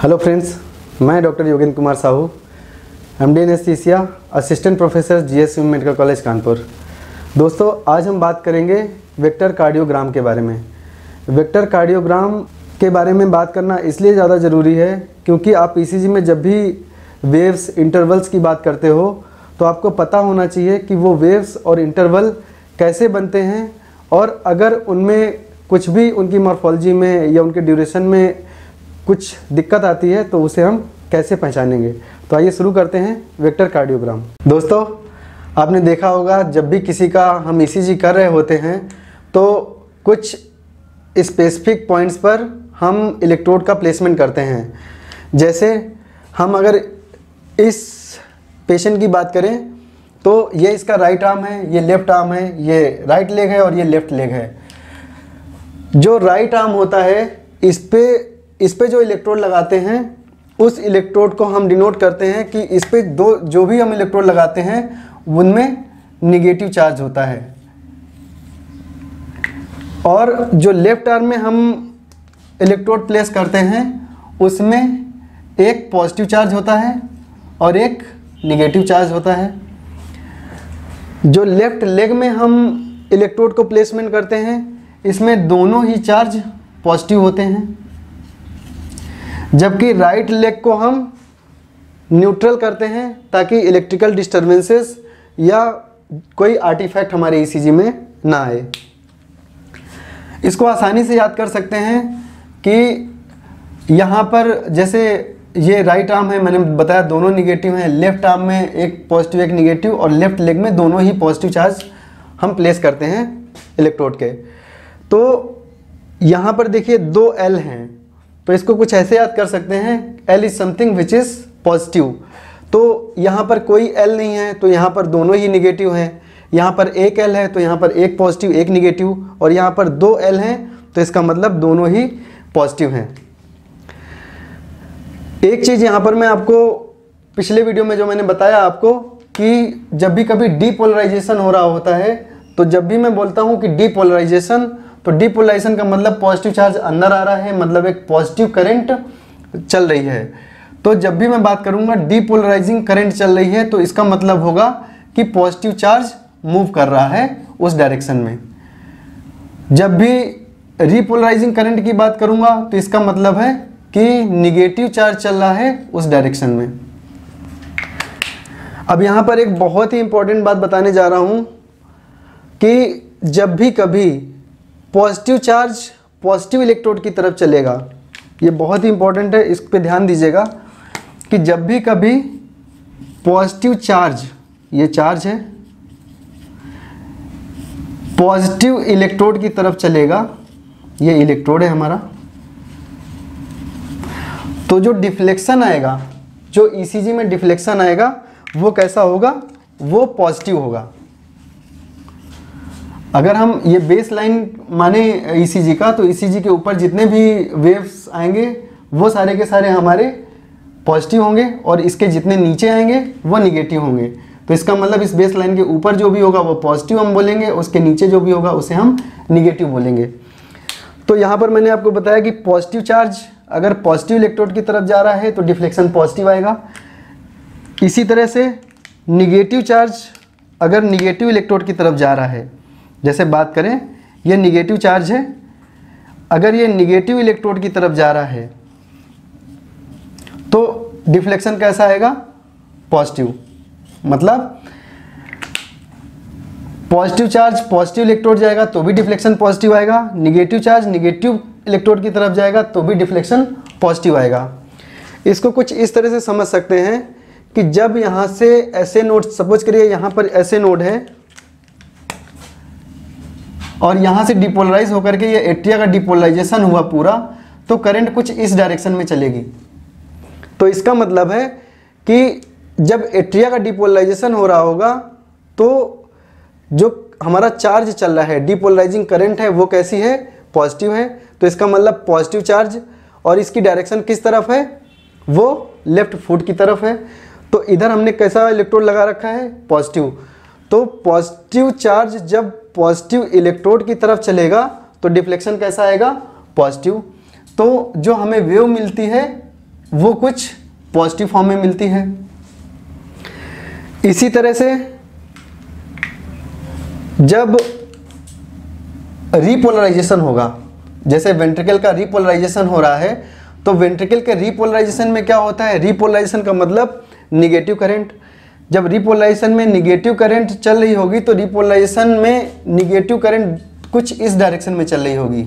Hello friends, मैं doctor Yogendra Kumar Sahu, MD anaesthesia, assistant professor GSU medical college Kanpur. दोस्तों, आज हम बात करेंगे वेक्टर कार्डियोग्राम के बारे में। वेक्टर कार्डियोग्राम के बारे में बात करना इसलिए ज़्यादा ज़रूरी है क्योंकि आप ईसीजी में जब भी वेव्स इंटरवल्स की बात करते हो तो आपको पता होना चाहिए कि वो वेव्स और इंटरवल कैसे बनते हैं, और अगर उनमें कुछ भी उनकी मॉर्फोलॉजी में या उनके ड्यूरेशन में कुछ दिक्कत आती है तो उसे हम कैसे पहचानेंगे। तो आइए शुरू करते हैं वेक्टर कार्डियोग्राम। दोस्तों, आपने देखा होगा जब भी किसी का हम ईसीजी कर रहे होते हैं तो कुछ स्पेसिफिक पॉइंट्स पर हम इलेक्ट्रोड का प्लेसमेंट करते हैं। जैसे हम अगर इस पेशेंट की बात करें तो ये इसका राइट आर्म है, ये लेफ्ट आर्म है, ये राइट लेग है और ये लेफ्ट लेग है। जो राइट आर्म होता है इस पे जो इलेक्ट्रोड लगाते हैं उस इलेक्ट्रोड को हम डिनोट करते हैं कि इस पे जो भी हम इलेक्ट्रोड लगाते हैं उनमें निगेटिव चार्ज होता है, और जो लेफ्ट आर्म में हम इलेक्ट्रोड प्लेस करते हैं उसमें एक पॉजिटिव चार्ज होता है और एक निगेटिव चार्ज होता है। जो लेफ्ट लेग में हम इलेक्ट्रोड को प्लेसमेंट करते हैं इसमें दोनों ही चार्ज पॉजिटिव होते हैं, जबकि राइट लेग को हम न्यूट्रल करते हैं ताकि इलेक्ट्रिकल डिस्टरबेंसेस या कोई आर्टिफैक्ट हमारे ईसीजी में ना आए। इसको आसानी से याद कर सकते हैं कि यहाँ पर जैसे ये राइट आर्म है, मैंने बताया दोनों निगेटिव हैं, लेफ्ट आर्म में एक पॉजिटिव एक निगेटिव, और लेफ्ट लेग में दोनों ही पॉजिटिव चार्ज हम प्लेस करते हैं इलेक्ट्रोड के। तो यहाँ पर देखिए दो एल हैं, तो इसको कुछ ऐसे याद कर सकते हैं, L is something which is positive. तो यहाँ पर कोई L नहीं है तो यहाँ पर दोनों ही निगेटिव हैं, यहाँ पर एक L है तो यहाँ पर एक पॉजिटिव एक निगेटिव, और यहाँ पर दो L हैं तो इसका मतलब दोनों ही पॉजिटिव हैं। एक चीज़ यहाँ पर मैं आपको पिछले वीडियो में जो मैंने बताया आपको कि जब भी कभी डीपोलराइजेशन हो रहा होता है, तो जब भी मैं बोलता हूँ कि डीपोलराइजेशन, तो डीपोलराइजेशन का मतलब पॉजिटिव चार्ज अंदर आ रहा है, मतलब एक पॉजिटिव करंट चल रही है। तो जब भी मैं बात करूंगा डीपोलराइजिंग करंट चल रही है तो इसका मतलब होगा कि पॉजिटिव चार्ज मूव कर रहा है उस डायरेक्शन में। जब भी रीपोलराइजिंग करंट की बात करूंगा तो इसका मतलब है कि निगेटिव चार्ज चल रहा है उस डायरेक्शन में। अब यहां पर एक बहुत ही इंपॉर्टेंट बात बताने जा रहा हूं कि जब भी कभी पॉजिटिव चार्ज पॉजिटिव इलेक्ट्रोड की तरफ चलेगा, ये बहुत ही इंपॉर्टेंट है, इस पे ध्यान दीजिएगा कि जब भी कभी पॉजिटिव चार्ज, ये चार्ज है, पॉजिटिव इलेक्ट्रोड की तरफ चलेगा, ये इलेक्ट्रोड है हमारा, तो जो डिफ्लेक्शन आएगा, जो ईसीजी में डिफ्लेक्शन आएगा वो कैसा होगा, वो पॉजिटिव होगा। अगर हम ये बेस लाइन माने ईसीजी का, तो ईसीजी के ऊपर जितने भी वेव्स आएंगे वो सारे के सारे हमारे पॉजिटिव होंगे, और इसके जितने नीचे आएंगे वो निगेटिव होंगे। तो इसका मतलब इस बेस लाइन के ऊपर जो भी होगा वो पॉजिटिव हम बोलेंगे, उसके नीचे जो भी होगा उसे हम निगेटिव बोलेंगे। तो यहाँ पर मैंने आपको बताया कि पॉजिटिव चार्ज अगर पॉजिटिव इलेक्ट्रोड की तरफ जा रहा है तो डिफ्लेक्शन पॉजिटिव आएगा। इसी तरह से निगेटिव चार्ज अगर निगेटिव इलेक्ट्रोड की तरफ जा रहा है, जैसे बात करें ये निगेटिव चार्ज है, अगर ये निगेटिव इलेक्ट्रोड की तरफ जा रहा है तो डिफ्लेक्शन कैसा आएगा, पॉजिटिव। मतलब पॉजिटिव चार्ज पॉजिटिव इलेक्ट्रोड जाएगा तो भी डिफ्लेक्शन पॉजिटिव आएगा, निगेटिव चार्ज निगेटिव इलेक्ट्रोड की तरफ जाएगा तो भी डिफ्लेक्शन पॉजिटिव आएगा। इसको कुछ इस तरह से समझ सकते हैं कि जब यहाँ से ऐसे नोड, सपोज करिए यहाँ पर ऐसे नोड है और यहाँ से डिपोलराइज होकर के ये एट्रिया का डिपोलराइजेशन हुआ पूरा, तो करंट कुछ इस डायरेक्शन में चलेगी। तो इसका मतलब है कि जब एट्रिया का डिपोलराइजेशन हो रहा होगा तो जो हमारा चार्ज चल रहा है, डिपोलराइजिंग करंट है, वो कैसी है, पॉजिटिव है। तो इसका मतलब पॉजिटिव चार्ज, और इसकी डायरेक्शन किस तरफ है, वो लेफ्ट फुट की तरफ है। तो इधर हमने कैसा इलेक्ट्रोड लगा रखा है, पॉजिटिव। तो पॉजिटिव चार्ज जब पॉजिटिव इलेक्ट्रोड की तरफ चलेगा तो डिफ्लेक्शन कैसा आएगा, पॉजिटिव। तो जो हमें वेव मिलती है वो कुछ पॉजिटिव फॉर्म में मिलती है। इसी तरह से जब रीपोलराइजेशन होगा, जैसे वेंट्रिकल का रीपोलराइजेशन हो रहा है, तो वेंट्रिकल के रीपोलराइजेशन में क्या होता है, रीपोलराइजेशन का मतलब निगेटिव करंट। जब रीपोलराइजेशन में निगेटिव करंट चल रही होगी तो रीपोलराइजेशन में निगेटिव करंट कुछ इस डायरेक्शन में चल रही होगी।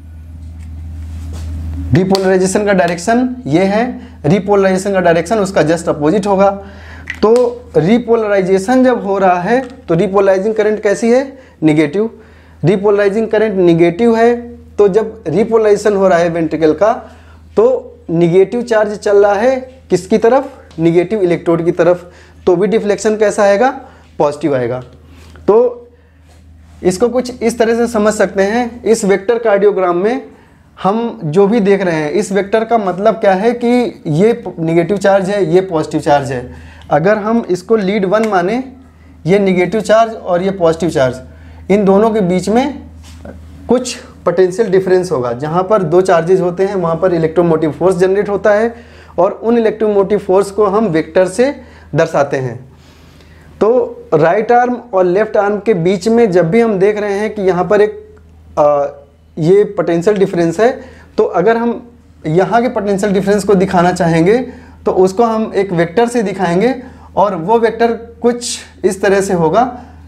रीपोलराइजेशन का डायरेक्शन ये है, रीपोलराइजेशन का डायरेक्शन उसका जस्ट अपोजिट होगा। तो रीपोलराइजेशन जब हो रहा है तो रीपोलराइजिंग करंट कैसी है, निगेटिव। रीपोलराइजिंग करंट निगेटिव है, तो जब रीपोलराइजेशन हो रहा है वेंट्रिकल का तो निगेटिव चार्ज चल रहा है किसकी तरफ, निगेटिव इलेक्ट्रोड की तरफ, तो भी डिफ्लेक्शन कैसा आएगा, पॉजिटिव आएगा। तो इसको कुछ इस तरह से समझ सकते हैं। इस वेक्टर कार्डियोग्राम में हम जो भी देख रहे हैं, इस वेक्टर का मतलब क्या है कि ये निगेटिव चार्ज है, ये पॉजिटिव चार्ज है। अगर हम इसको लीड 1 माने, ये निगेटिव चार्ज और ये पॉजिटिव चार्ज, इन दोनों के बीच में कुछ पोटेंशियल डिफरेंस होगा। जहाँ पर दो चार्जेस होते हैं वहाँ पर इलेक्ट्रोमोटिव फोर्स जनरेट होता है और उन इलेक्ट्रोमोटिव फोर्स को हम वेक्टर से दर्शाते हैं। तो राइट आर्म और लेफ्ट आर्म के बीच में जब भी हम देख रहे हैं कि यहाँ पर एक ये पोटेंशियल डिफरेंस है, तो अगर हम यहाँ के पोटेंशियल डिफरेंस को दिखाना चाहेंगे तो उसको हम एक वेक्टर से दिखाएंगे और वो वेक्टर कुछ इस तरह से होगा,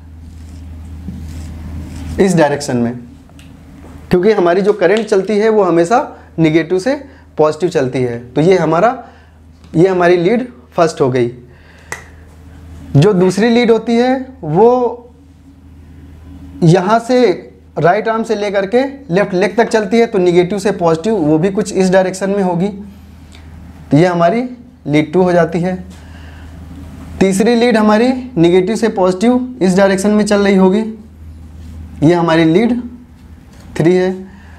इस डायरेक्शन में, क्योंकि हमारी जो करंट चलती है वो हमेशा निगेटिव से पॉजिटिव चलती है। तो ये हमारी लीड फर्स्ट हो गई। जो दूसरी लीड होती है वो यहाँ से राइट आर्म से लेकर के लेफ्ट लेग तक चलती है, तो निगेटिव से पॉजिटिव वो भी कुछ इस डायरेक्शन में होगी। तो ये हमारी लीड 2 हो जाती है। तीसरी लीड हमारी निगेटिव से पॉजिटिव इस डायरेक्शन में चल रही होगी, ये हमारी लीड 3 है।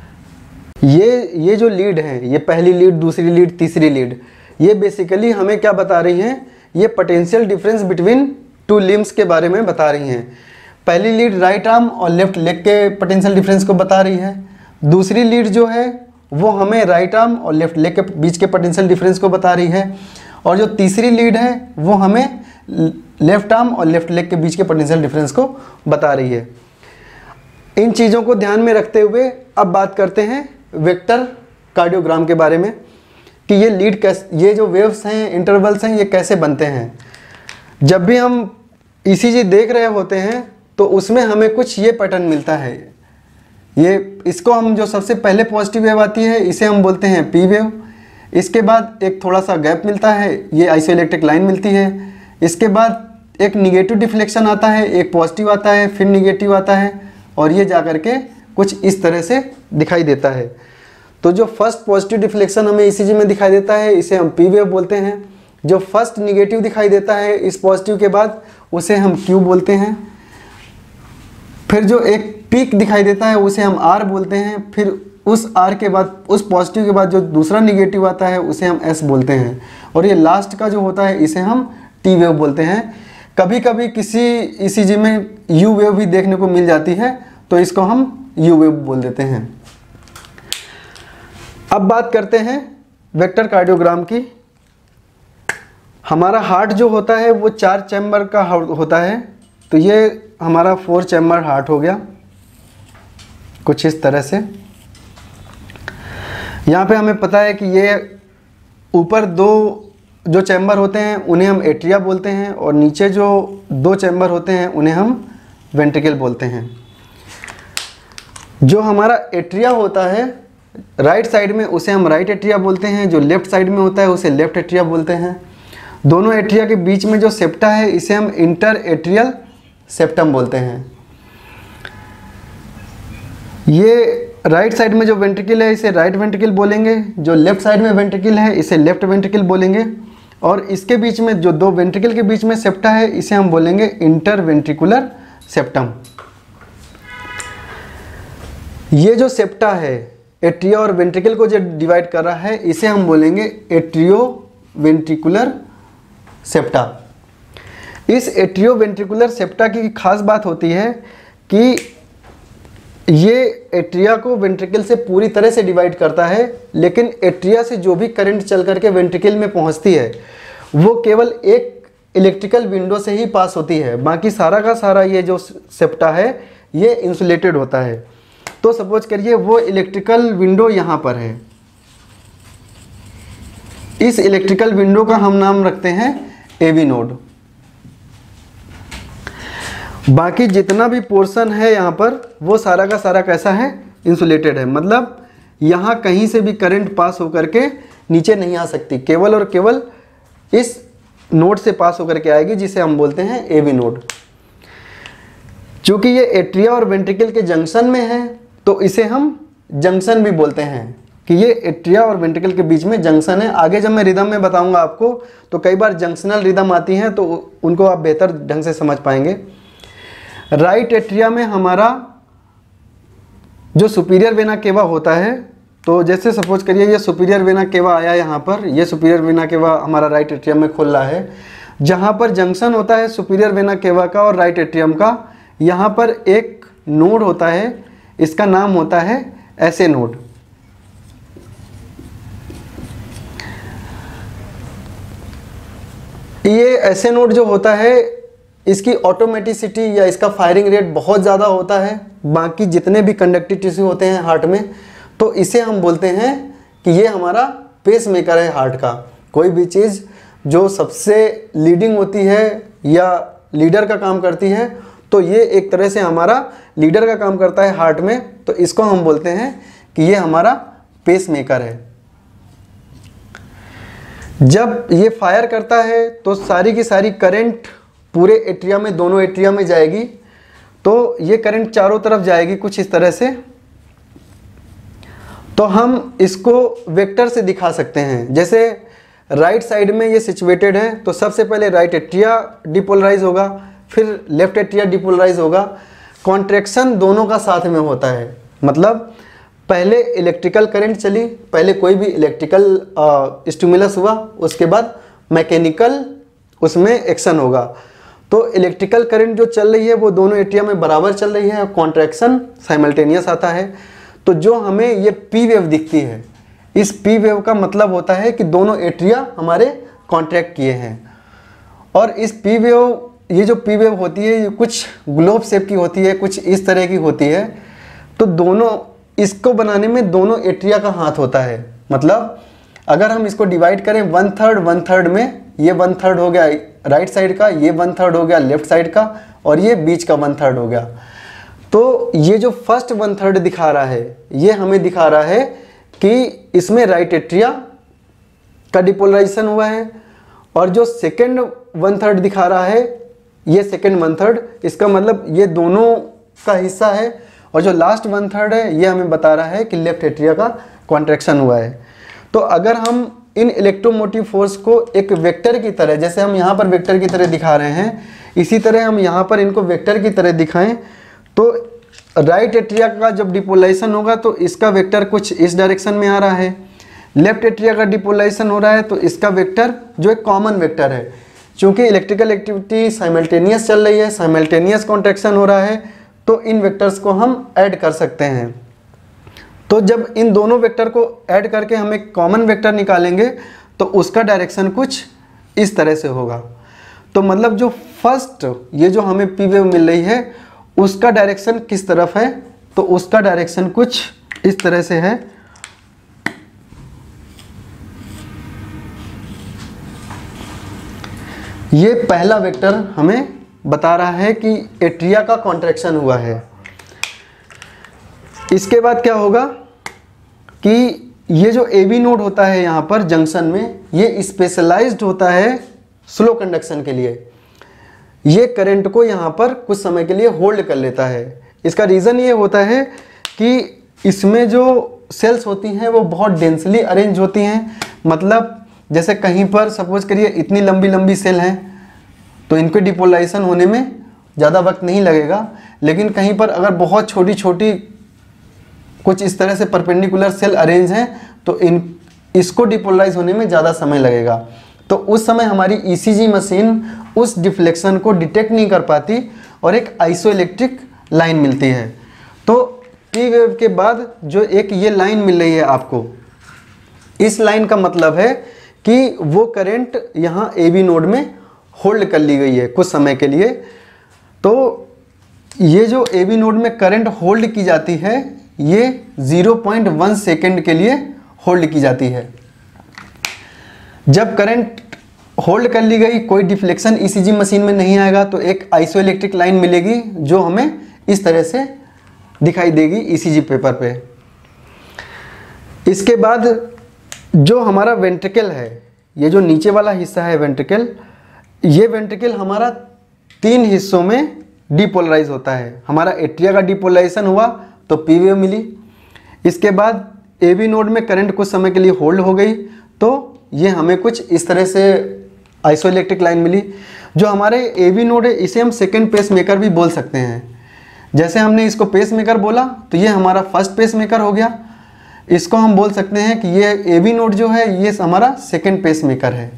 ये जो लीड है, ये पहली लीड, दूसरी लीड, तीसरी लीड, ये बेसिकली हमें क्या बता रही हैं, ये पोटेंशियल डिफरेंस बिटवीन 2 लिम्स के बारे में बता रही हैं। पहली लीड राइट आर्म और लेफ्ट लेग के पोटेंशियल डिफरेंस को बता रही है। दूसरी लीड जो है वो हमें राइट आर्म और लेफ्ट लेग के बीच के पोटेंशियल डिफरेंस को बता रही है। और जो तीसरी लीड है वो हमें लेफ्ट आर्म और लेफ्ट लेग के बीच के पोटेंशियल डिफरेंस को बता रही है। इन चीज़ों को ध्यान में रखते हुए अब बात करते हैं वेक्टर कार्डियोग्राम के बारे में कि ये लीड कैसे, ये जो वेव्स हैं, इंटरवल्स हैं, ये कैसे बनते हैं। जब भी हम ईसीजी देख रहे होते हैं तो उसमें हमें कुछ ये पैटर्न मिलता है। ये इसको हम जो सबसे पहले पॉजिटिव वेव आती है इसे हम बोलते हैं पी वेव। इसके बाद एक थोड़ा सा गैप मिलता है, ये आइसोइलेक्ट्रिक लाइन मिलती है। इसके बाद एक निगेटिव डिफ्लेक्शन आता है, एक पॉजिटिव आता है, फिर निगेटिव आता है और ये जा कर के कुछ इस तरह से दिखाई देता है। तो जो फर्स्ट पॉजिटिव डिफ्लेक्शन हमें ईसीजी में दिखाई देता है इसे हम पी वेव बोलते हैं। जो फर्स्ट निगेटिव दिखाई देता है इस पॉजिटिव के बाद उसे हम क्यू बोलते हैं। फिर जो एक पीक दिखाई देता है उसे हम आर बोलते हैं। फिर उस आर के बाद, उस पॉजिटिव के बाद जो दूसरा निगेटिव आता है उसे हम एस बोलते हैं। और ये लास्ट का जो होता है इसे हम टी वेव बोलते हैं। कभी कभी किसी ईसीजी में यू वेव भी देखने को मिल जाती है तो इसको हम यू वेव बोल देते हैं। अब बात करते हैं वेक्टर कार्डियोग्राम की। हमारा हार्ट जो होता है वो 4 चैम्बर का होता है। तो ये हमारा 4 चैम्बर हार्ट हो गया कुछ इस तरह से। यहाँ पे हमें पता है कि ये ऊपर 2 जो चैम्बर होते हैं उन्हें हम एट्रिया बोलते हैं और नीचे जो 2 चैम्बर होते हैं उन्हें हम वेंट्रिकल बोलते हैं। जो हमारा एट्रिया होता है राइट साइड में उसे हम राइट एट्रिया बोलते हैं, जो लेफ्ट साइड में होता है उसे लेफ्ट एट्रिया बोलते हैं। दोनों एट्रिया के बीच में जो सेप्टा है इसे हम इंटर एट्रियल सेप्टम बोलते हैं। ये राइट साइड में जो वेंट्रिकल है इसे राइट वेंट्रिकल बोलेंगे, जो लेफ्ट साइड में वेंट्रिकल है इसे लेफ्ट वेंट्रिकल बोलेंगे और इसके बीच में जो 2 वेंट्रिकल के बीच में सेप्टा है इसे हम बोलेंगे इंटर वेंट्रिकुलर सेप्टम। ये जो सेप्टा है एट्रिया और वेंट्रिकल को जो डिवाइड कर रहा है इसे हम बोलेंगे एट्रियो वेंट्रिकुलर सेप्टा। इस एट्रियो वेंट्रिकुलर सेप्टा की खास बात होती है कि ये एट्रिया को वेंट्रिकल से पूरी तरह से डिवाइड करता है, लेकिन एट्रिया से जो भी करंट चल करके वेंट्रिकल में पहुंचती है वो केवल एक इलेक्ट्रिकल विंडो से ही पास होती है। बाकी सारा का सारा ये जो सेप्टा है ये इंसुलेटेड होता है। तो सपोज करिए वो इलेक्ट्रिकल विंडो यहाँ पर है, इस इलेक्ट्रिकल विंडो का हम नाम रखते हैं एवी नोड। बाकी जितना भी पोर्शन है यहाँ पर वो सारा का सारा कैसा है, इंसुलेटेड है। मतलब यहाँ कहीं से भी करंट पास होकर के नीचे नहीं आ सकती, केवल और केवल इस नोड से पास होकर के आएगी, जिसे हम बोलते हैं एवी नोड। चूंकि ये एट्रिया और वेंट्रिकल के जंक्शन में है तो इसे हम जंक्शन भी बोलते हैं, कि ये एट्रिया और वेंट्रिकल के बीच में जंक्शन है। आगे जब मैं रिदम में बताऊंगा आपको तो कई बार जंक्शनल रिदम आती हैं तो उनको आप बेहतर ढंग से समझ पाएंगे। राइट एट्रिया में हमारा जो सुपीरियर वेना केवा होता है, तो जैसे सपोज करिए ये सुपीरियर वेना केवा आया यहाँ पर, ये सुपीरियर वेना केवा हमारा राइट एट्रियम में खुल रहा है। जहाँ पर जंक्शन होता है सुपीरियर वेना केवा का और राइट एट्रियम का, यहाँ पर एक नोड होता है, इसका नाम होता है ऐसे नोड। ये ऐसे नोड जो होता है इसकी ऑटोमेटिसिटी या इसका फायरिंग रेट बहुत ज़्यादा होता है बाकी जितने भी कंडक्टिव टिश्यू होते हैं हार्ट में। तो इसे हम बोलते हैं कि ये हमारा पेस मेकर है हार्ट का। कोई भी चीज़ जो सबसे लीडिंग होती है या लीडर का काम करती है, तो ये एक तरह से हमारा लीडर का काम करता है हार्ट में, तो इसको हम बोलते हैं कि ये हमारा पेस मेकर है। जब ये फायर करता है तो सारी की सारी करंट पूरे एट्रिया में, दोनों एट्रिया में जाएगी। तो ये करंट चारों तरफ जाएगी कुछ इस तरह से। तो हम इसको वेक्टर से दिखा सकते हैं। जैसे राइट साइड में ये सिचुएटेड है तो सबसे पहले राइट एट्रिया डिपोलराइज होगा, फिर लेफ्ट एट्रिया डिपोलराइज होगा। कॉन्ट्रैक्शन दोनों का साथ में होता है, मतलब पहले इलेक्ट्रिकल करंट चली, पहले कोई भी इलेक्ट्रिकल स्टिमुलस हुआ, उसके बाद मैकेनिकल उसमें एक्शन होगा। तो इलेक्ट्रिकल करंट जो चल रही है वो दोनों एट्रिया में बराबर चल रही है और कॉन्ट्रैक्शन साइमल्टेनियस आता है। तो जो हमें ये पी वेव दिखती है, इस पी वेव का मतलब होता है कि दोनों एट्रिया हमारे कॉन्ट्रैक्ट किए हैं। और इस पी वेव, ये जो पी वेव होती है ये कुछ ग्लोब शेप की होती है, कुछ इस तरह की होती है। तो दोनों, इसको बनाने में दोनों एट्रिया का हाथ होता है। मतलब अगर हम इसको डिवाइड करें 1/3 में, ये 1/3 हो गया राइट साइड का, ये 1/3 हो गया लेफ्ट साइड का, और ये बीच का 1/3 हो गया। तो ये जो फर्स्ट 1/3 दिखा रहा है ये हमें दिखा रहा है कि इसमें राइट एट्रिया का डिपोलराइजेशन हुआ है, और जो सेकेंड 1/3 दिखा रहा है ये सेकेंड 1/3, इसका मतलब ये दोनों का हिस्सा है। और जो लास्ट 1/3 है ये हमें बता रहा है कि लेफ्ट एट्रिया का कॉन्ट्रैक्शन हुआ है। तो अगर हम इन इलेक्ट्रोमोटिव फोर्स को एक वेक्टर की तरह, जैसे हम यहाँ पर वेक्टर की तरह दिखा रहे हैं, इसी तरह हम यहाँ पर इनको वेक्टर की तरह दिखाएं, तो राइट एट्रिया का जब डिपोलाइजेशन होगा तो इसका वेक्टर कुछ इस डायरेक्शन में आ रहा है। लेफ्ट एट्रिया का डिपोलाइजेशन हो रहा है तो इसका वेक्टर जो एक कॉमन वेक्टर है, चूँकि इलेक्ट्रिकल एक्टिविटी साइमल्टेनियस चल रही है, साइमल्टेनियस कॉन्ट्रैक्शन हो रहा है, तो इन वेक्टर्स को हम ऐड कर सकते हैं। तो जब इन दोनों वेक्टर को ऐड करके हम एक कॉमन वेक्टर निकालेंगे तो उसका डायरेक्शन कुछ इस तरह से होगा। तो मतलब जो फर्स्ट ये जो हमें पी वेव मिल रही है उसका डायरेक्शन किस तरफ है, तो उसका डायरेक्शन कुछ इस तरह से है। ये पहला वेक्टर हमें बता रहा है कि एट्रिया का कॉन्ट्रैक्शन हुआ है। इसके बाद क्या होगा कि ये जो एवी नोड होता है यहाँ पर जंक्शन में, ये स्पेशलाइज्ड होता है स्लो कंडक्शन के लिए। ये करंट को यहाँ पर कुछ समय के लिए होल्ड कर लेता है। इसका रीज़न ये होता है कि इसमें जो सेल्स होती हैं वो बहुत डेंसली अरेंज होती हैं। मतलब जैसे कहीं पर सपोज करिए इतनी लंबी लंबी सेल हैं तो इनके डिपोलाइजेशन होने में ज़्यादा वक्त नहीं लगेगा, लेकिन कहीं पर अगर बहुत छोटी छोटी कुछ इस तरह से परपेंडिकुलर सेल अरेंज हैं तो इसको डिपोलराइज होने में ज़्यादा समय लगेगा। तो उस समय हमारी ईसीजी मशीन उस डिफ्लेक्शन को डिटेक्ट नहीं कर पाती और एक आइसोइलेक्ट्रिक लाइन मिलती है। तो पी वेव के बाद जो एक ये लाइन मिल रही है आपको, इस लाइन का मतलब है कि वो करंट यहाँ ए बी नोड में होल्ड कर ली गई है कुछ समय के लिए। तो ये जो ए बी नोड में करंट होल्ड की जाती है ये 0.1 सेकेंड के लिए होल्ड की जाती है। जब करंट होल्ड कर ली गई, कोई डिफ्लेक्शन ईसीजी मशीन में नहीं आएगा, तो एक आइसोइलेक्ट्रिक लाइन मिलेगी जो हमें इस तरह से दिखाई देगी ईसीजी पेपर पे। इसके बाद जो हमारा वेंट्रिकल है, ये जो नीचे वाला हिस्सा है वेंट्रिकल, ये वेंट्रिकल हमारा 3 हिस्सों में डिपोलराइज होता है। हमारा एट्रिया का डिपोलराइजेशन हुआ तो पी वेव मिली। इसके बाद ए बी नोड में करंट कुछ समय के लिए होल्ड हो गई तो ये हमें कुछ इस तरह से आइसोइलेक्ट्रिक लाइन मिली। जो हमारे ए बी नोड है इसे हम सेकेंड पेस मेकर भी बोल सकते हैं। जैसे हमने इसको पेस मेकर बोला तो ये हमारा फर्स्ट पेस मेकर हो गया। इसको हम बोल सकते हैं कि ये ए बी नोड जो है ये हमारा सेकेंड पेस मेकर है।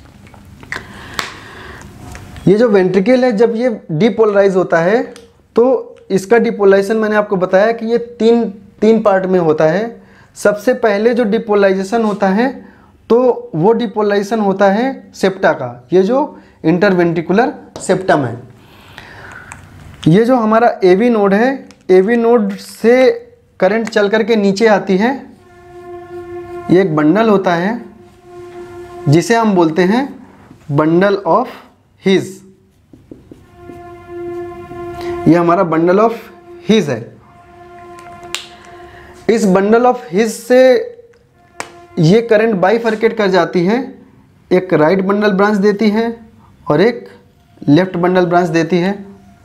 ये जो वेंट्रिकल है जब ये डिपोलराइज होता है तो इसका डिपोलराइजेशन मैंने आपको बताया कि ये तीन पार्ट में होता है। सबसे पहले जो डिपोलराइजेशन होता है तो वो डिपोलराइजेशन होता है सेप्टा का, ये जो इंटरवेंट्रिकुलर सेप्टम है। ये जो हमारा ए बी नोड है, ए बी नोड से करंट चल करके नीचे आती है। ये एक बंडल होता है जिसे हम बोलते हैं बंडल ऑफ हिज। ये हमारा बंडल ऑफ हिज है। इस बंडल ऑफ हिज से ये करंट बाइफरकेट कर जाती है, एक राइट बंडल ब्रांच देती है और एक लेफ्ट बंडल ब्रांच देती है।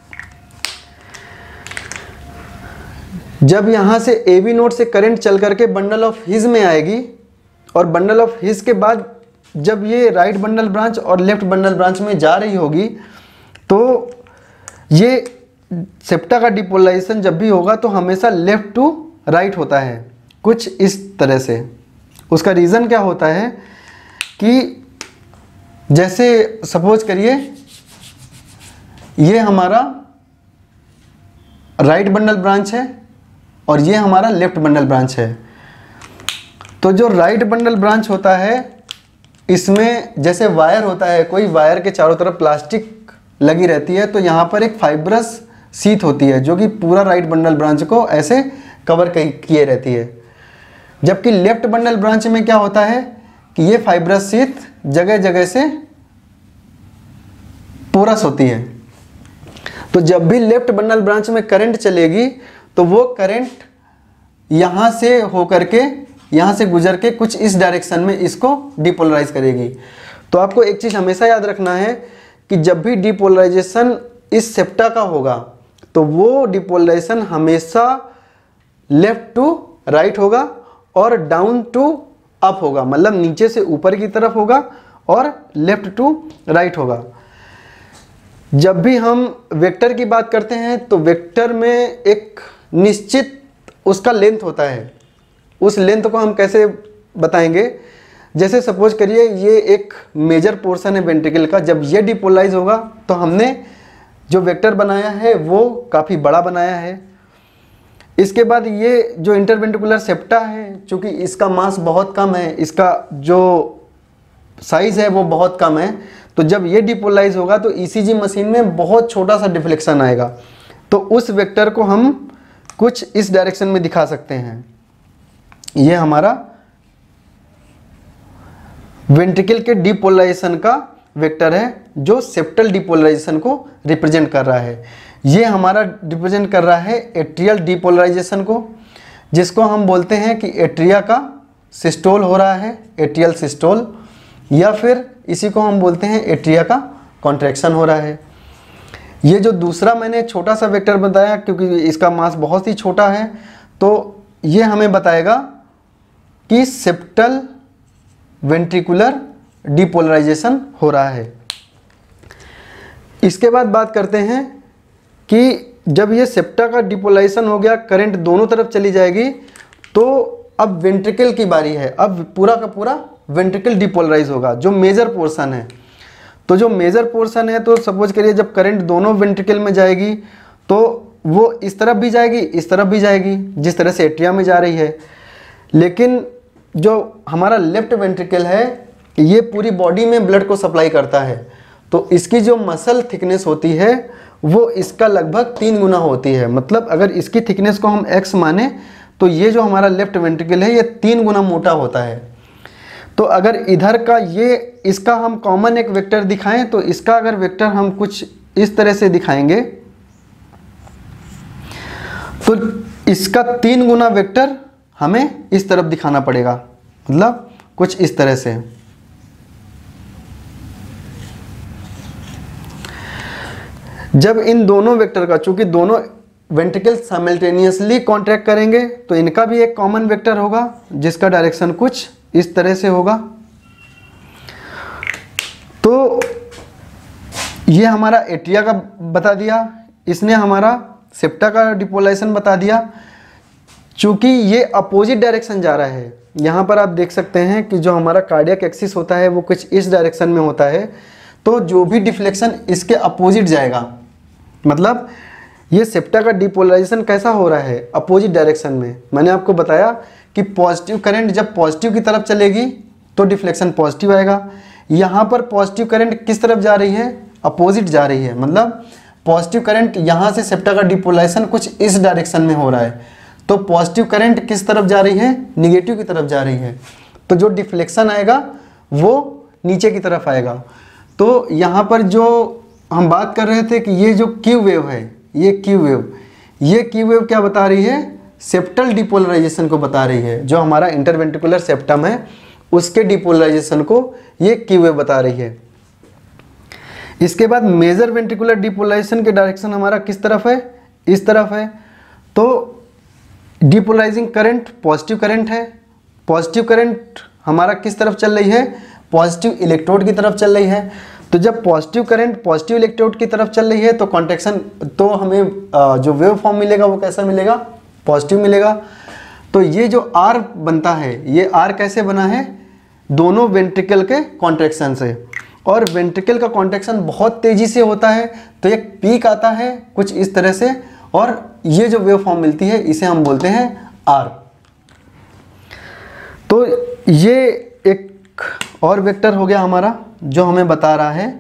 जब यहाँ से ए बी नोड से करंट चल करके बंडल ऑफ हिज में आएगी और बंडल ऑफ हिज के बाद जब ये राइट बंडल ब्रांच और लेफ्ट बंडल ब्रांच में जा रही होगी तो ये सेप्टा का डिपोलराइजेशन जब भी होगा तो हमेशा लेफ्ट टू राइट होता है, कुछ इस तरह से। उसका रीज़न क्या होता है कि जैसे सपोज करिए ये हमारा राइट बंडल ब्रांच है और ये हमारा लेफ्ट बंडल ब्रांच है। तो जो राइट बंडल ब्रांच होता है इसमें जैसे वायर होता है, कोई वायर के चारों तरफ प्लास्टिक लगी रहती है तो यहाँ पर एक फाइब्रस शीथ होती है जो कि पूरा राइट बंडल ब्रांच को ऐसे कवर किए रहती है। जबकि लेफ्ट बंडल ब्रांच में क्या होता है कि ये फाइब्रस शीथ जगह जगह से पोरस होती है। तो जब भी लेफ्ट बंडल ब्रांच में करंट चलेगी तो वो करंट यहाँ से होकर के, यहाँ से गुजर के कुछ इस डायरेक्शन में इसको डिपोलराइज करेगी। तो आपको एक चीज़ हमेशा याद रखना है कि जब भी डिपोलराइजेशन इस सेप्टा का होगा तो वो डिपोलराइजेशन हमेशा लेफ्ट टू राइट होगा और डाउन टू अप होगा, मतलब नीचे से ऊपर की तरफ होगा और लेफ्ट टू राइट होगा। जब भी हम वेक्टर की बात करते हैं तो वेक्टर में एक निश्चित उसका लेंथ होता है। उस लेंथ को हम कैसे बताएंगे, जैसे सपोज करिए ये एक मेजर पोर्शन है वेंट्रिकल का, जब ये डिपोलराइज होगा तो हमने जो वेक्टर बनाया है वो काफ़ी बड़ा बनाया है। इसके बाद ये जो इंटरवेंट्रिकुलर सेप्टा है, चूँकि इसका मास बहुत कम है, इसका जो साइज़ है वो बहुत कम है, तो जब ये डिपोलराइज होगा तो ईसीजी मशीन में बहुत छोटा सा डिफ्लेक्शन आएगा। तो उस वेक्टर को हम कुछ इस डायरेक्शन में दिखा सकते हैं। ये हमारा वेंट्रिकल के डिपोलराइजेशन का वेक्टर है जो सेप्टल डिपोलराइजेशन को रिप्रेजेंट कर रहा है। ये हमारा रिप्रेजेंट कर रहा है एट्रियल डिपोलराइजेशन को, जिसको हम बोलते हैं कि एट्रिया का सिस्टोल हो रहा है, एट्रियल सिस्टोल, या फिर इसी को हम बोलते हैं एट्रिया का कॉन्ट्रैक्शन हो रहा है। ये जो दूसरा मैंने छोटा सा वेक्टर बताया, क्योंकि इसका मास बहुत ही छोटा है, तो ये हमें बताएगा कि सेप्टल वेंट्रिकुलर डिपोलराइजेशन हो रहा है। इसके बाद बात करते हैं कि जब ये सेप्टा का डिपोलराइजेशन हो गया, करंट दोनों तरफ चली जाएगी, तो अब वेंट्रिकल की बारी है। अब पूरा का पूरा वेंट्रिकल डिपोलराइज होगा, जो मेजर पोर्शन है। तो जो मेजर पोर्शन है, तो सपोज करिए जब करंट दोनों वेंट्रिकल में जाएगी तो वो इस तरफ भी जाएगी, इस तरफ भी जाएगी, जिस तरह से एट्रिया में जा रही है। लेकिन जो हमारा लेफ्ट वेंट्रिकल है ये पूरी बॉडी में ब्लड को सप्लाई करता है, तो इसकी जो मसल थिकनेस होती है वो इसका लगभग 3 गुना होती है। मतलब अगर इसकी थिकनेस को हम x माने तो ये जो हमारा लेफ्ट वेंट्रिकल है ये 3 गुना मोटा होता है। तो अगर इधर का ये इसका हम कॉमन एक वेक्टर दिखाएं तो इसका अगर वेक्टर हम कुछ इस तरह से दिखाएंगे तो इसका 3 गुना वेक्टर हमें इस तरफ दिखाना पड़ेगा, मतलब कुछ इस तरह से। जब इन दोनों वेक्टर का, चूंकि दोनों वेंट्रिकल साइमल्टेनियसली कॉन्ट्रैक्ट करेंगे तो इनका भी एक कॉमन वेक्टर होगा जिसका डायरेक्शन कुछ इस तरह से होगा। तो ये हमारा एट्रिया का बता दिया, इसने हमारा सेप्टा का डिपोलाइजेशन बता दिया। चूंकि ये अपोजिट डायरेक्शन जा रहा है, यहाँ पर आप देख सकते हैं कि जो हमारा कार्डियक एक्सिस होता है वो कुछ इस डायरेक्शन में होता है, तो जो भी डिफ्लेक्शन इसके अपोजिट जाएगा। मतलब ये सेप्टा का डिपोलराइजेशन कैसा हो रहा है, अपोजिट डायरेक्शन में। मैंने आपको बताया कि पॉजिटिव करंट जब पॉजिटिव की तरफ चलेगी तो डिफ्लेक्शन पॉजिटिव आएगा। यहाँ पर पॉजिटिव करंट किस तरफ जा रही है, अपोजिट जा रही है। मतलब पॉजिटिव करंट यहाँ से सेप्टा का डिपोलराइजेशन कुछ इस डायरेक्शन में हो रहा है, तो पॉजिटिव करंट किस तरफ जा रही है, निगेटिव की तरफ जा रही है। तो जो डिफ्लेक्शन आएगा वो नीचे की तरफ आएगा। तो यहाँ पर जो हम बात कर रहे थे कि ये जो क्यू वेव है, ये क्यू वेव क्या बता रही है, सेप्टल डिपोलराइजेशन को बता रही है। जो हमारा इंटरवेंट्रिकुलर सेप्टम है उसके डिपोलराइजेशन को ये क्यू वेव बता रही है। इसके बाद मेजर वेंट्रिकुलर डिपोलराइजेशन के डायरेक्शन हमारा किस तरफ है, इस तरफ है। तो डिपोलराइजिंग करंट पॉजिटिव करंट है, पॉजिटिव करंट हमारा किस तरफ चल रही है, पॉजिटिव इलेक्ट्रोड की तरफ चल रही है। तो जब पॉजिटिव करंट पॉजिटिव इलेक्ट्रोड की तरफ चल रही है तो कॉन्ट्रैक्शन, तो हमें जो वेव फॉर्म मिलेगा वो कैसा मिलेगा, पॉजिटिव मिलेगा। तो ये जो आर बनता है, ये आर कैसे बना है, दोनों वेंट्रिकल के कॉन्ट्रैक्शन से। और वेंट्रिकल का कॉन्ट्रैक्शन बहुत तेजी से होता है, तो एक पीक आता है कुछ इस तरह से, और ये जो वेव फॉर्म मिलती है इसे हम बोलते हैं आर। तो ये एक और वेक्टर हो गया हमारा जो हमें बता रहा है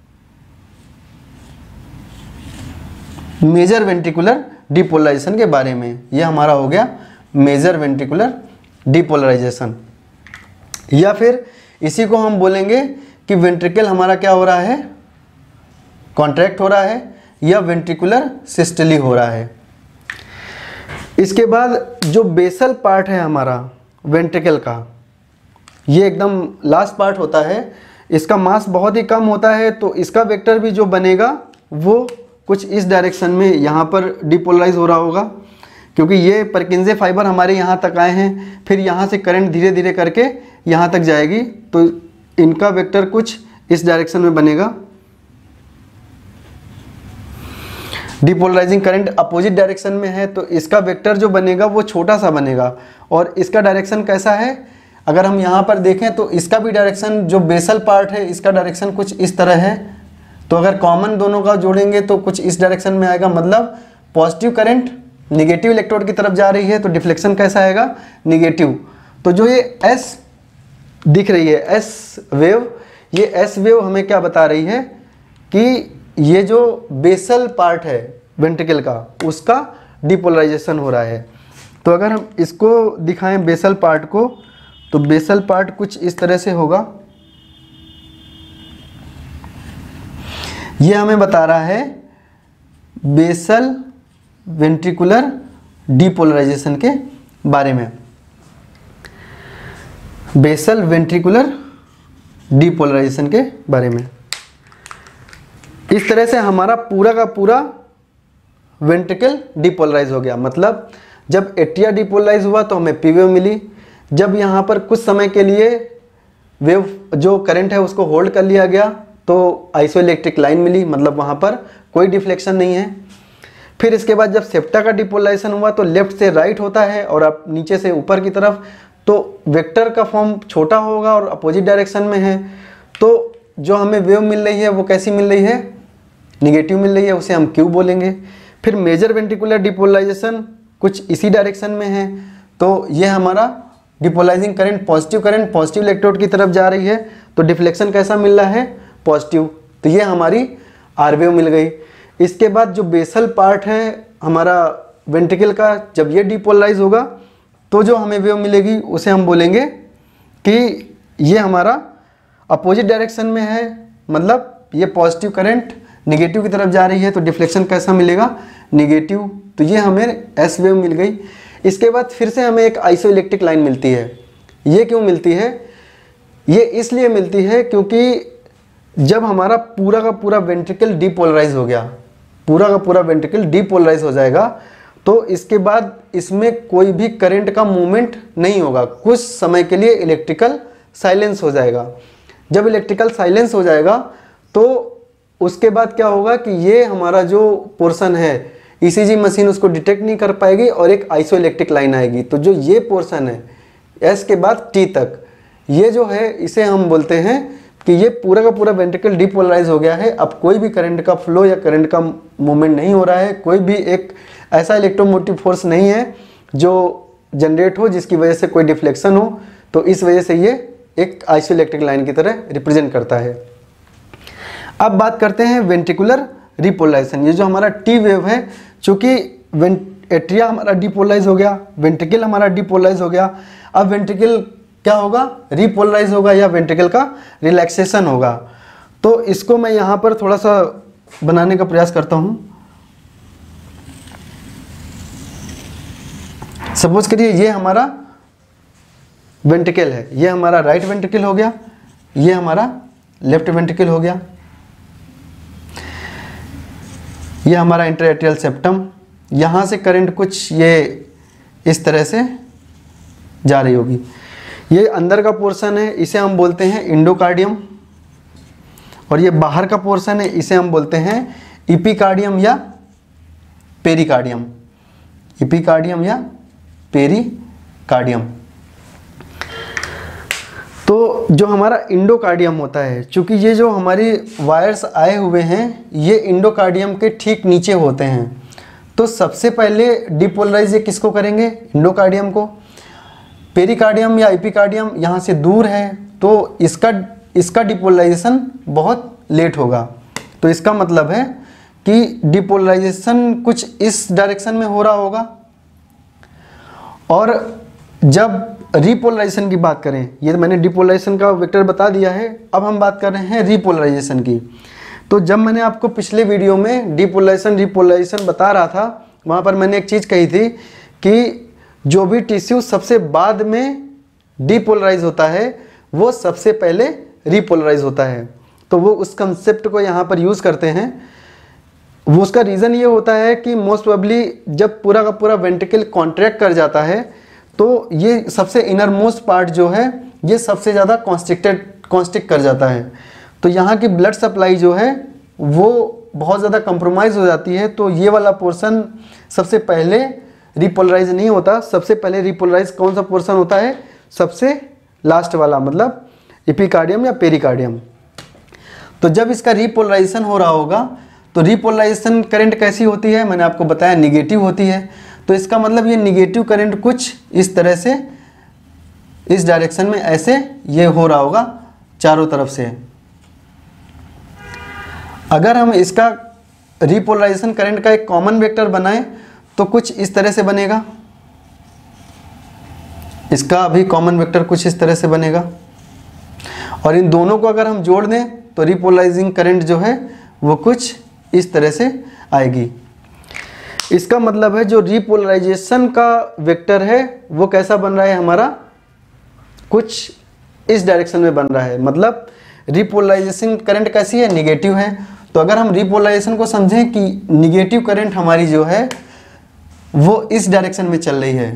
मेजर वेंट्रिकुलर डिपोलराइजेशन के बारे में। ये हमारा हो गया मेजर वेंट्रिकुलर डिपोलराइजेशन। या फिर इसी को हम बोलेंगे कि वेंट्रिकल हमारा क्या हो रहा है, कॉन्ट्रैक्ट हो रहा है, या वेंट्रिकुलर सिस्टली हो रहा है। इसके बाद जो बेसल पार्ट है हमारा वेंट्रिकल का, ये एकदम लास्ट पार्ट होता है, इसका मास बहुत ही कम होता है, तो इसका वेक्टर भी जो बनेगा वो कुछ इस डायरेक्शन में यहाँ पर डिपोलराइज हो रहा होगा, क्योंकि ये परकिंजे फाइबर हमारे यहाँ तक आए हैं, फिर यहाँ से करंट धीरे धीरे करके यहाँ तक जाएगी, तो इनका वेक्टर कुछ इस डायरेक्शन में बनेगा। डिपोलराइजिंग करंट अपोजिट डायरेक्शन में है तो इसका वेक्टर जो बनेगा वो छोटा सा बनेगा, और इसका डायरेक्शन कैसा है, अगर हम यहाँ पर देखें तो इसका भी डायरेक्शन, जो बेसल पार्ट है इसका डायरेक्शन कुछ इस तरह है। तो अगर कॉमन दोनों का जोड़ेंगे तो कुछ इस डायरेक्शन में आएगा। मतलब पॉजिटिव करंट निगेटिव इलेक्ट्रोड की तरफ जा रही है तो डिफ्लेक्शन कैसा आएगा, निगेटिव। तो जो ये एस दिख रही है, एस वेव, ये एस वेव हमें क्या बता रही है कि ये जो बेसल पार्ट है वेंट्रिकल का उसका डिपोलराइजेशन हो रहा है। तो अगर हम इसको दिखाएं बेसल पार्ट को, तो बेसल पार्ट कुछ इस तरह से होगा। ये हमें बता रहा है बेसल वेंट्रिकुलर डिपोलराइजेशन के बारे में। बेसल वेंट्रिकुलर डिपोलराइजेशन के बारे में। इस तरह से हमारा पूरा का पूरा वेंट्रिकल डिपोलराइज हो गया। मतलब जब एट्रिया डिपोलराइज हुआ तो हमें पी वेव मिली। जब यहाँ पर कुछ समय के लिए वेव जो करंट है उसको होल्ड कर लिया गया तो आइसोइलेक्ट्रिक लाइन मिली, मतलब वहाँ पर कोई डिफ्लेक्शन नहीं है। फिर इसके बाद जब सेप्टा का डिपोलराइजेशन हुआ तो लेफ्ट से राइट होता है और आप नीचे से ऊपर की तरफ, तो वेक्टर का फॉर्म छोटा होगा और अपोजिट डायरेक्शन में है। तो जो हमें वेव मिल रही है वो कैसी मिल रही है, निगेटिव मिल रही है, उसे हम क्यू बोलेंगे। फिर मेजर वेंट्रिकुलर डिपोलराइजेशन कुछ इसी डायरेक्शन में है, तो ये हमारा डिपोलाइजिंग करंट पॉजिटिव इलेक्ट्रोड की तरफ जा रही है, तो डिफ्लेक्शन कैसा मिल रहा है, पॉजिटिव। तो ये हमारी आर वेव मिल गई। इसके बाद जो बेसल पार्ट है हमारा वेंट्रिकल का, जब ये डिपोलराइज होगा तो जो हमें वेव मिलेगी उसे हम बोलेंगे कि ये हमारा अपोजिट डायरेक्शन में है, मतलब ये पॉजिटिव करंट निगेटिव की तरफ जा रही है, तो डिफ्लेक्शन कैसा मिलेगा, निगेटिव। तो ये हमें एस वेव मिल गई। इसके बाद फिर से हमें एक आइसोइलेक्ट्रिक लाइन मिलती है। ये क्यों मिलती है, ये इसलिए मिलती है क्योंकि जब हमारा पूरा का पूरा वेंट्रिकल डिपोलराइज हो गया, पूरा का पूरा वेंट्रिकल डिपोलराइज हो जाएगा, तो इसके बाद इसमें कोई भी करंट का मूवमेंट नहीं होगा, कुछ समय के लिए इलेक्ट्रिकल साइलेंस हो जाएगा। जब इलेक्ट्रिकल साइलेंस हो जाएगा तो उसके बाद क्या होगा कि ये हमारा जो पोर्शन है ईसीजी मशीन उसको डिटेक्ट नहीं कर पाएगी और एक आइसोइलेक्ट्रिक लाइन आएगी। तो जो ये पोर्शन है एस के बाद टी तक, ये जो है इसे हम बोलते हैं कि ये पूरा का पूरा वेंट्रिकल डिपोलराइज हो गया है। अब कोई भी करंट का फ्लो या करंट का मूवमेंट नहीं हो रहा है, कोई भी एक ऐसा इलेक्ट्रोमोटिव फोर्स नहीं है जो जनरेट हो जिसकी वजह से कोई डिफ्लेक्शन हो, तो इस वजह से ये एक आइसोइलेक्ट्रिक लाइन की तरह रिप्रेजेंट करता है। अब बात करते हैं वेंट्रिकुलर रिपोलराइजेशन। ये जो हमारा टी वेव है, चूंकि एट्रिया हमारा डिपोलराइज हो गया, वेंट्रिकल हमारा डिपोलराइज हो गया, अब वेंट्रिकल क्या होगा, रिपोलराइज होगा या वेंट्रिकल का रिलैक्सेशन होगा। तो इसको मैं यहाँ पर थोड़ा सा बनाने का प्रयास करता हूँ। सपोज करिए ये हमारा वेंट्रिकल है, ये हमारा राइट वेंट्रिकल हो गया, ये हमारा लेफ्ट वेंट्रिकल हो गया, ये हमारा इंटरएट्रियल सेप्टम, यहाँ से करंट कुछ ये इस तरह से जा रही होगी। ये अंदर का पोर्शन है, इसे हम बोलते हैं इंडोकार्डियम, और ये बाहर का पोर्शन है, इसे हम बोलते हैं इपिकार्डियम या पेरिकार्डियम, इपिकार्डियम या पेरिकार्डियम। तो जो हमारा इंडोकार्डियम होता है, चूंकि ये जो हमारी वायर्स आए हुए हैं ये इंडोकार्डियम के ठीक नीचे होते हैं, तो सबसे पहले डिपोलराइज ये किसको करेंगे, इंडोकार्डियम को। पेरिकार्डियम या एपिकार्डियम यहाँ से दूर है, तो इसका डिपोलराइजेशन बहुत लेट होगा। तो इसका मतलब है कि डिपोलराइजेशन कुछ इस डायरेक्शन में हो रहा होगा। और जब रिपोलराइजेशन की बात करें, ये तो मैंने डिपोलराइजेशन का वेक्टर बता दिया है, अब हम बात कर रहे हैं रिपोलराइजेशन की। तो जब मैंने आपको पिछले वीडियो में रिपोलराइजेशन बता रहा था, वहाँ पर मैंने एक चीज़ कही थी कि जो भी टिश्यू सबसे बाद में डिपोलराइज होता है वो सबसे पहले रिपोलराइज होता है। तो वो उस कंसेप्ट को यहाँ पर यूज़ करते हैं। वो उसका रीज़न ये होता है कि मोस्ट प्रोबेबली जब पूरा का पूरा वेंट्रिकल कॉन्ट्रैक्ट कर जाता है तो ये सबसे इनर मोस्ट पार्ट जो है ये सबसे ज़्यादा कॉन्स्ट्रिक्ट कर जाता है। तो यहाँ की ब्लड सप्लाई जो है वो बहुत ज़्यादा कंप्रोमाइज़ हो जाती है। तो ये वाला पोर्शन सबसे पहले रिपोलराइज नहीं होता। सबसे पहले रिपोलराइज कौन सा पोर्शन होता है, सबसे लास्ट वाला, मतलब एपिकार्डियम या पेरिकार्डियम। तो जब इसका रिपोलराइजेशन हो रहा होगा तो रिपोलराइजेशन करंट कैसी होती है, मैंने आपको बताया निगेटिव होती है। तो इसका मतलब ये निगेटिव करंट कुछ इस तरह से इस डायरेक्शन में ऐसे ये हो रहा होगा चारों तरफ से। अगर हम इसका रिपोलराइजेशन करंट का एक कॉमन वेक्टर बनाएं तो कुछ इस तरह से बनेगा। इसका भी कॉमन वेक्टर कुछ इस तरह से बनेगा, और इन दोनों को अगर हम जोड़ दें तो रिपोलराइजिंग करंट जो है वो कुछ इस तरह से आएगी। इसका मतलब है जो रिपोलराइजेशन का वेक्टर है वो कैसा बन रहा है, हमारा कुछ इस डायरेक्शन में बन रहा है। मतलब रिपोलराइजेशन करंट कैसी है, निगेटिव है। तो अगर हम रिपोलराइजेशन को समझें कि निगेटिव करंट हमारी जो है वो इस डायरेक्शन में चल रही है।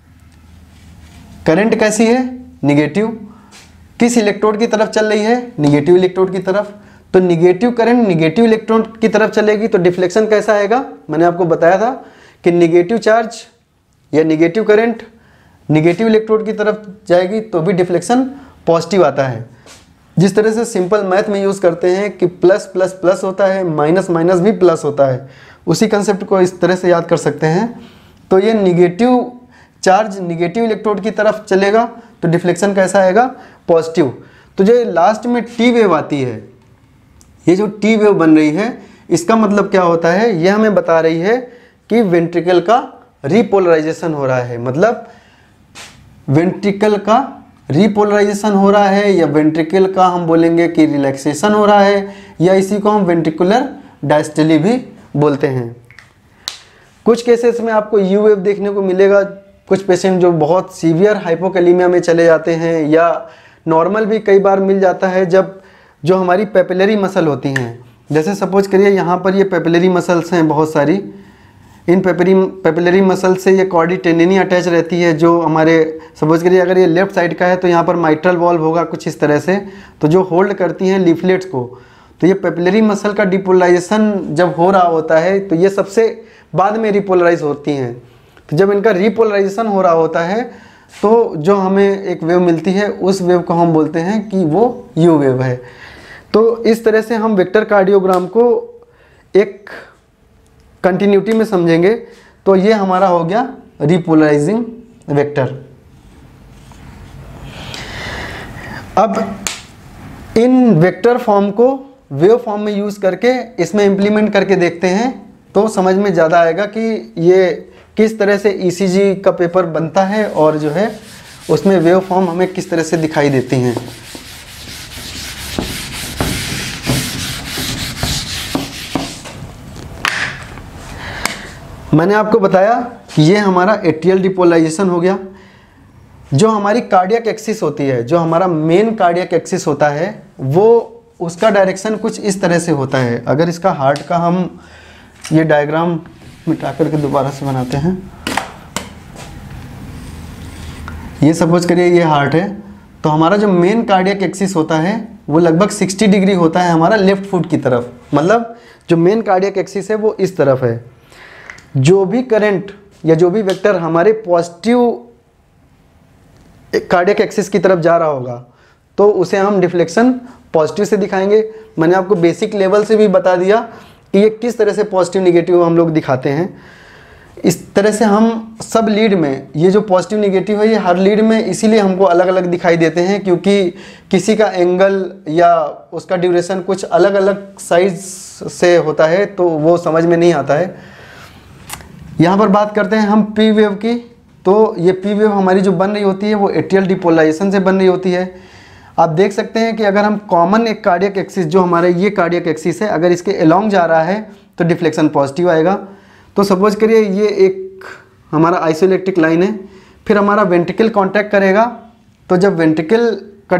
करंट कैसी है, निगेटिव। किस इलेक्ट्रोड की तरफ चल रही है, निगेटिव इलेक्ट्रोड की तरफ। तो निगेटिव करंट निगेटिव इलेक्ट्रोड की तरफ चलेगी तो डिफ्लेक्शन कैसा आएगा, मैंने आपको बताया था कि निगेटिव चार्ज या निगेटिव करंट निगेटिव इलेक्ट्रोड की तरफ जाएगी तो भी डिफ्लेक्शन पॉजिटिव आता है। जिस तरह से सिंपल मैथ में यूज़ करते हैं कि प्लस प्लस प्लस होता है, माइनस माइनस भी प्लस होता है, उसी कंसेप्ट को इस तरह से याद कर सकते हैं। तो ये निगेटिव चार्ज निगेटिव इलेक्ट्रोड की तरफ चलेगा तो डिफ्लेक्शन कैसा आएगा, पॉजिटिव। तो जो लास्ट में टी वेव आती है, ये जो टी वेव बन रही है, इसका मतलब क्या होता है, ये हमें बता रही है कि वेंट्रिकल का रीपोलराइजेशन हो रहा है। मतलब वेंट्रिकल का रीपोलराइजेशन हो रहा है, या वेंट्रिकल का हम बोलेंगे कि रिलैक्सेशन हो रहा है, या इसी को हम वेंट्रिकुलर डायस्टली भी बोलते हैं। कुछ केसेस में आपको यू वेव देखने को मिलेगा। कुछ पेशेंट जो बहुत सीवियर हाइपोकैलेमिया में चले जाते हैं, या नॉर्मल भी कई बार मिल जाता है, जब जो हमारी पेपिलरी मसल होती हैं, जैसे सपोज करिए यहाँ पर ये पेपिलरी मसल्स हैं बहुत सारी, इन पेपिलरी मसल से ये कॉर्डी टेंडिनी अटैच रहती है, जो हमारे सपोज करिए अगर ये लेफ्ट साइड का है तो यहाँ पर माइट्रल वॉल्व होगा कुछ इस तरह से, तो जो होल्ड करती हैं लीफलेट्स को। तो ये पेपिलरी मसल का डिपोलराइजेशन जब हो रहा होता है तो ये सबसे बाद में रिपोलराइज होती हैं। तो जब इनका रिपोलराइजेशन हो रहा होता है तो जो हमें एक वेव मिलती है, उस वेव को हम बोलते हैं कि वो यू वेव है। तो इस तरह से हम वेक्टर कार्डियोग्राम को एक कंटिन्यूटी में समझेंगे। तो ये हमारा हो गया रिपोलराइजिंग वेक्टर। अब इन वेक्टर फॉर्म को वेव फॉर्म में यूज़ करके इसमें इम्प्लीमेंट करके देखते हैं, तो समझ में ज़्यादा आएगा कि ये किस तरह से ईसीजी का पेपर बनता है और जो है उसमें वेव फॉर्म हमें किस तरह से दिखाई देती हैं। मैंने आपको बताया कि ये हमारा एट्रियल डिपोलराइजेशन हो गया। जो हमारी कार्डियक एक्सिस होती है, जो हमारा मेन कार्डियक एक्सिस होता है, वो उसका डायरेक्शन कुछ इस तरह से होता है। अगर इसका हार्ट का हम ये डायग्राम मिटा करके दोबारा से बनाते हैं, ये सपोज करिए ये हार्ट है, तो हमारा जो मेन कार्डियक एक्सिस होता है वो लगभग 60 डिग्री होता है हमारा लेफ्ट फुट की तरफ। मतलब जो मेन कार्डियक एक्सिस है वो इस तरफ है। जो भी करंट या जो भी वेक्टर हमारे पॉजिटिव कार्डियक एक्सिस की तरफ जा रहा होगा तो उसे हम डिफ्लेक्शन पॉजिटिव से दिखाएंगे। मैंने आपको बेसिक लेवल से भी बता दिया कि ये किस तरह से पॉजिटिव निगेटिव हम लोग दिखाते हैं। इस तरह से हम सब लीड में ये जो पॉजिटिव निगेटिव है, ये हर लीड में इसीलिए हमको अलग अलग दिखाई देते हैं, क्योंकि किसी का एंगल या उसका ड्यूरेशन कुछ अलग अलग साइज से होता है, तो वो समझ में नहीं आता है। यहाँ पर बात करते हैं हम पी वेव की। तो ये पी वेव हमारी जो बन रही होती है वो एट्रियल डिपोलराइजेशन से बन रही होती है। आप देख सकते हैं कि अगर हम कॉमन एक कार्डियक एक्सिस, जो हमारे ये कार्डियक एक्सिस है, अगर इसके अलोंग जा रहा है तो डिफ्लेक्शन पॉजिटिव आएगा। तो सपोज करिए ये एक हमारा आइसोइलेक्ट्रिक लाइन है, फिर हमारा वेंट्रिकल कांटेक्ट करेगा, तो जब वेंट्रिकल का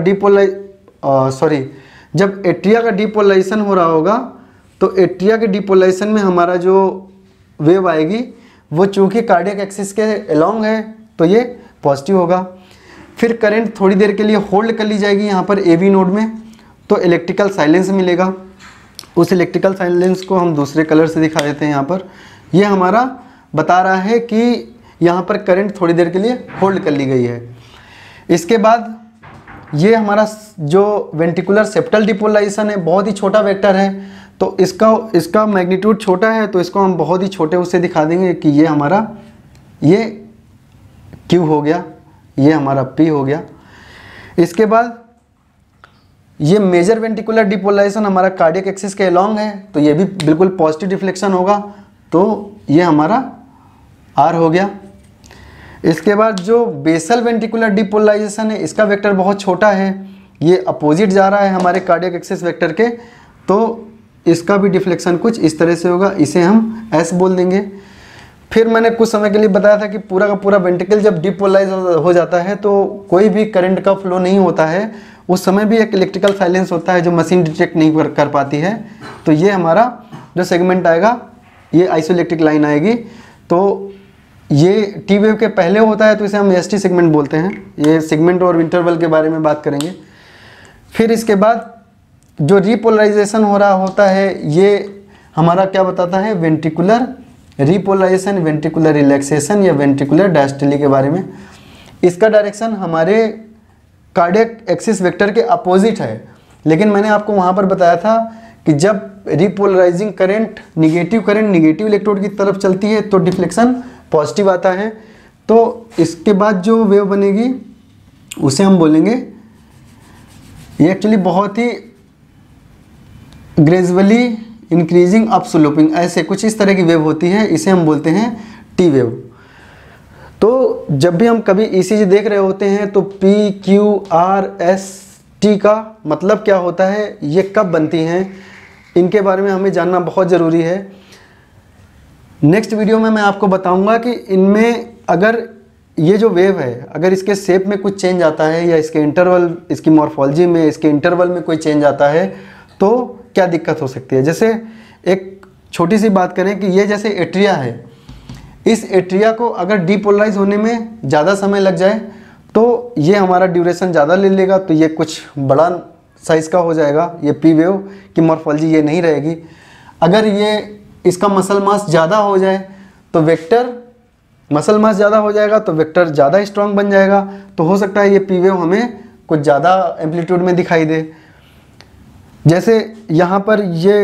जब एट्रिया का डिपोलराइजेशन हो रहा होगा तो एट्रिया के डिपोलराइजेशन में हमारा जो वेव आएगी वो चूँकि कार्डियक एक्सिस के अलोंग है तो ये पॉजिटिव होगा। फिर करंट थोड़ी देर के लिए होल्ड कर ली जाएगी यहाँ पर एवी नोड में, तो इलेक्ट्रिकल साइलेंस मिलेगा। उस इलेक्ट्रिकल साइलेंस को हम दूसरे कलर से दिखा देते हैं। यहाँ पर ये हमारा बता रहा है कि यहाँ पर करंट थोड़ी देर के लिए होल्ड कर ली गई है। इसके बाद ये हमारा जो वेंट्रिकुलर सेप्टल डिपोलराइजेशन है, बहुत ही छोटा वेक्टर है, तो इसका मैग्नीट्यूड छोटा है, तो इसको हम बहुत ही छोटे उससे दिखा देंगे कि ये हमारा ये Q हो गया, ये हमारा P हो गया। इसके बाद ये मेजर वेंट्रिकुलर डिपोलराइजेशन हमारा कार्डियक एक्सिस के अलोंग है, तो ये भी बिल्कुल पॉजिटिव डिफ्लेक्शन होगा, तो ये हमारा R हो गया। इसके बाद जो बेसल वेंट्रिकुलर डिपोलराइजेशन है, इसका वेक्टर बहुत छोटा है, ये अपोजिट जा रहा है हमारे कार्डियक एक्सिस वेक्टर के, तो इसका भी डिफ्लेक्शन कुछ इस तरह से होगा, इसे हम S बोल देंगे। फिर मैंने कुछ समय के लिए बताया था कि पूरा का पूरा वेंट्रिकल जब डिपोलराइज हो जाता है तो कोई भी करंट का फ्लो नहीं होता है, उस समय भी एक इलेक्ट्रिकल साइलेंस होता है जो मशीन डिटेक्ट नहीं कर पाती है। तो ये हमारा जो सेगमेंट आएगा, ये आइसोइलेक्ट्रिक लाइन आएगी, तो ये टी वेव के पहले होता है, तो इसे हम एसटी सेगमेंट बोलते हैं। ये सेगमेंट और इंटरवल के बारे में बात करेंगे। फिर इसके बाद जो रिपोलराइजेशन हो रहा होता है, ये हमारा क्या बताता है, वेंट्रिकुलर रिपोलराइजेशन, वेंट्रिकुलर रिलैक्सेशन या वेंट्रिकुलर डायस्टली के बारे में। इसका डायरेक्शन हमारे कार्डियक एक्सिस वेक्टर के अपोजिट है, लेकिन मैंने आपको वहाँ पर बताया था कि जब रिपोलराइजिंग करंट निगेटिव इलेक्ट्रोड की तरफ चलती है तो डिफ्लेक्शन पॉजिटिव आता है। तो इसके बाद जो वेव बनेगी उसे हम बोलेंगे, ये एक्चुअली बहुत ही ग्रेजुअली इंक्रीजिंग अप स्लोपिंग, ऐसे कुछ इस तरह की वेव होती है, इसे हम बोलते हैं टी वेव। तो जब भी हम कभी ईसीजी देख रहे होते हैं तो P Q R S T का मतलब क्या होता है, ये कब बनती हैं, इनके बारे में हमें जानना बहुत ज़रूरी है। नेक्स्ट वीडियो में मैं आपको बताऊंगा कि इनमें अगर ये जो वेव है अगर इसके शेप में कुछ चेंज आता है या इसके इंटरवल, इसकी मॉर्फोलॉजी में, इसके इंटरवल में कोई चेंज आता है तो क्या दिक्कत हो सकती है। जैसे एक छोटी सी बात करें कि ये जैसे एट्रिया है, इस एट्रिया को अगर डीपोलराइज होने में ज़्यादा समय लग जाए तो ये हमारा ड्यूरेशन ज़्यादा ले लेगा, तो ये कुछ बड़ा साइज़ का हो जाएगा, ये पी वेव की मॉर्फोलॉजी ये नहीं रहेगी। अगर ये इसका मसल मास ज़्यादा हो जाए तो वेक्टर, मसल मास ज़्यादा हो जाएगा तो वेक्टर ज़्यादा स्ट्रांग बन जाएगा, तो हो सकता है ये पी वेव हमें कुछ ज़्यादा एम्पलीट्यूड में दिखाई दे। जैसे यहाँ पर ये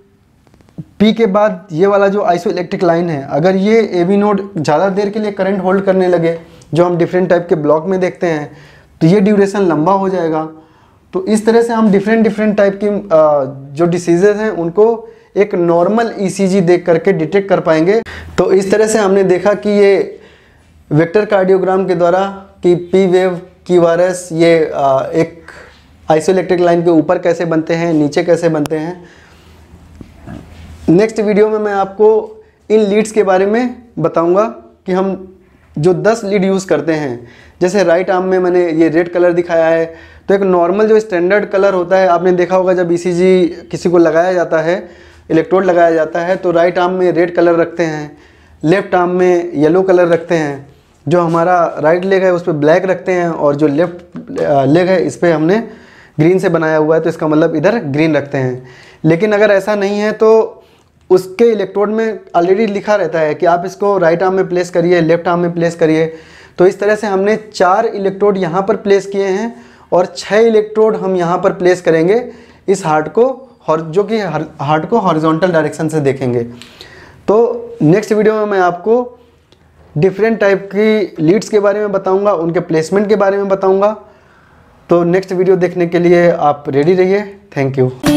पी के बाद ये वाला जो आइसोइलेक्ट्रिक लाइन है, अगर ये ए बी नोड ज़्यादा देर के लिए करंट होल्ड करने लगे, जो हम डिफरेंट टाइप के ब्लॉक में देखते हैं, तो ये ड्यूरेशन लंबा हो जाएगा। तो इस तरह से हम डिफरेंट टाइप की जो डिसीजेज हैं उनको एक नॉर्मल ईसीजी देख करके डिटेक्ट कर पाएंगे। तो इस तरह से हमने देखा कि ये वेक्टर कार्डियोग्राम के द्वारा कि पी वेव की वायरस ये एक आइसोइलेक्ट्रिक लाइन के ऊपर कैसे बनते हैं, नीचे कैसे बनते हैं। नेक्स्ट वीडियो में मैं आपको इन लीड्स के बारे में बताऊंगा कि हम जो 10 लीड यूज़ करते हैं, जैसे राइट आर्म में मैंने ये रेड कलर दिखाया है, तो एक नॉर्मल जो स्टैंडर्ड कलर होता है, आपने देखा होगा जब ईसीजी किसी को लगाया जाता है, इलेक्ट्रोड लगाया जाता है तो राइट आर्म में रेड कलर रखते हैं, लेफ्ट आर्म में येलो कलर रखते हैं, जो हमारा राइट लेग है उस पर ब्लैक रखते हैं, और जो लेफ्ट लेग है इस पर हमने ग्रीन से बनाया हुआ है तो इसका मतलब इधर ग्रीन रखते हैं। लेकिन अगर ऐसा नहीं है तो उसके इलेक्ट्रोड में ऑलरेडी लिखा रहता है कि आप इसको राइट आर्म में प्लेस करिए, लेफ्ट आर्म में प्लेस करिए। तो इस तरह से हमने 4 इलेक्ट्रोड यहाँ पर प्लेस किए हैं और 6 इलेक्ट्रोड हम यहाँ पर प्लेस करेंगे इस हार्ट को, जो कि हार्ट को हॉरिजॉन्टल डायरेक्शन से देखेंगे। तो नेक्स्ट वीडियो में मैं आपको डिफरेंट टाइप की लीड्स के बारे में बताऊंगा, उनके प्लेसमेंट के बारे में बताऊंगा। तो नेक्स्ट वीडियो देखने के लिए आप रेडी रहिए। Thank you.